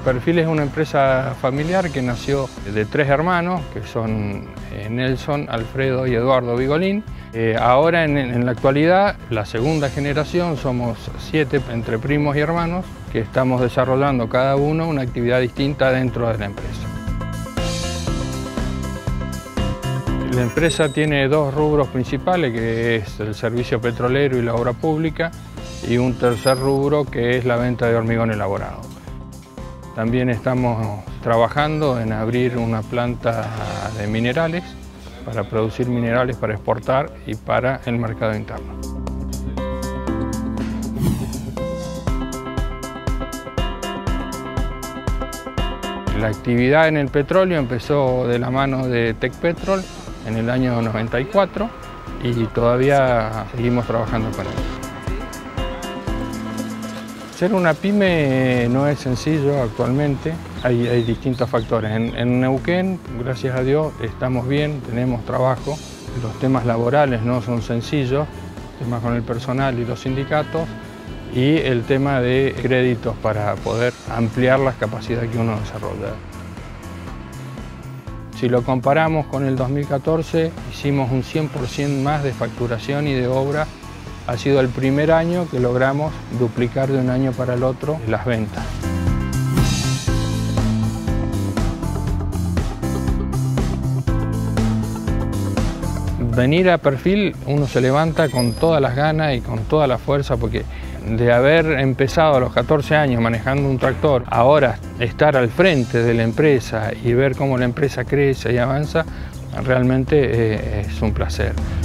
Perfil es una empresa familiar que nació de 3 hermanos, que son Nelson, Alfredo y Eduardo Vigolín. Ahora, en la actualidad, la segunda generación, somos 7 entre primos y hermanos, que estamos desarrollando cada uno una actividad distinta dentro de la empresa. La empresa tiene 2 rubros principales, que es el servicio petrolero y la obra pública, y un tercer rubro que es la venta de hormigón elaborado. También estamos trabajando en abrir una planta de minerales para producir minerales para exportar y para el mercado interno. La actividad en el petróleo empezó de la mano de Tecpetrol en el año 94 y todavía seguimos trabajando con él. Ser una pyme no es sencillo actualmente, hay distintos factores. En Neuquén, gracias a Dios, estamos bien, tenemos trabajo. Los temas laborales no son sencillos, temas con el personal y los sindicatos, y el tema de créditos para poder ampliar las capacidades que uno desarrolla. Si lo comparamos con el 2014, hicimos un 100% más de facturación y de obra. Ha sido el primer año que logramos duplicar de un año para el otro las ventas. Venir a Perfil, uno se levanta con todas las ganas y con toda la fuerza, porque de haber empezado a los 14 años manejando un tractor, ahora estar al frente de la empresa y ver cómo la empresa crece y avanza, realmente es un placer.